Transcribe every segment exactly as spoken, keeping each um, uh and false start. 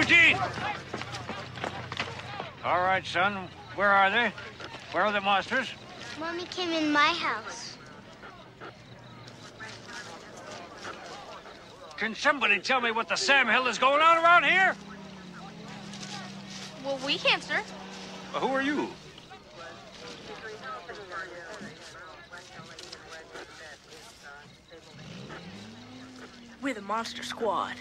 Eugene! All right, son. Where are they? Where are the monsters? Mommy came in my house. Can somebody tell me what the Sam hell is going on around here? Well, we can't, sir. Well, who are you? We're the Monster Squad.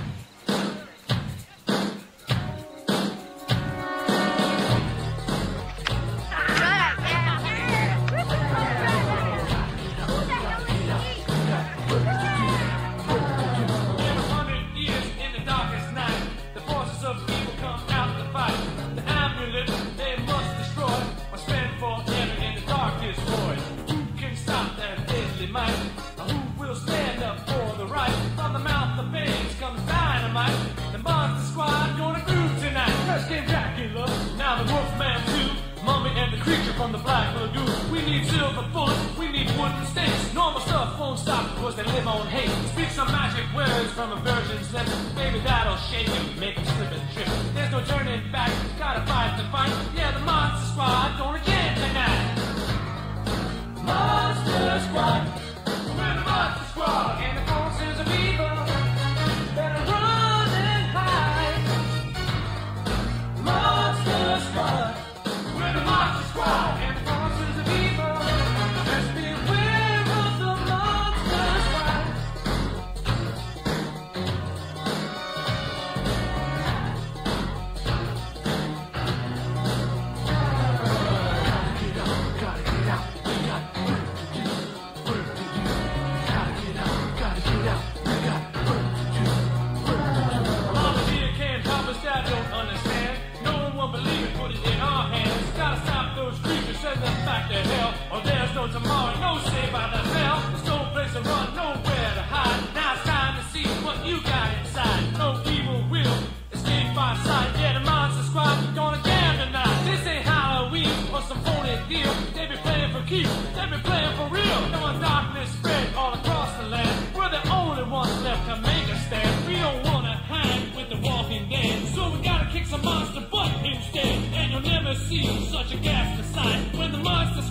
From the Black Lagoon, we need silver bullets, we need wooden stakes. Normal stuff won't stop because they live on hate. Speak some magic words from a virgin's lips, maybe that'll shake him, make him slip and trip. There's no turning back, gotta fight the fight. Yeah, the Monster Squad going again tonight. Monster Squad, we're the Monster Squad, and the forces of evil better run and hide. Monster Squad. We're the Monster Squad, and the forces of evil. Let's beware of the Monster Squad. Get out, gotta get out, we got work to do, work to do. Gotta get out, gotta get out, we got work to do, work to do. Mama here can't help us, Dad don't understand. No one will believe it, put it in our hands. Gotta stop those creatures, send them back to hell, or there's no tomorrow, no say by the bell. There's no place to run, nowhere to hide. Now it's time to see what you got inside. No evil will escape by sight. Yeah, the Monster Squad gonna jam tonight. This ain't Halloween or some phony deal. They be playing for keeps, they be playing for real. Knowing darkness spread all across the land. We're the only ones left to make a stand. We don't wanna hang with the Walking Dead, so we gotta kick some monster butt instead. And you'll never see such a ghastly sight when the monster